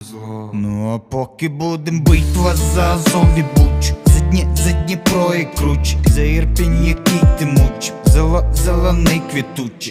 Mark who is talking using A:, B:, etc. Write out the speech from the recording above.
A: Ну а поки будем битва за Азов і Буч, за Дніпро і Круч, за Ірпінь, який ти муч, зелений квітучий.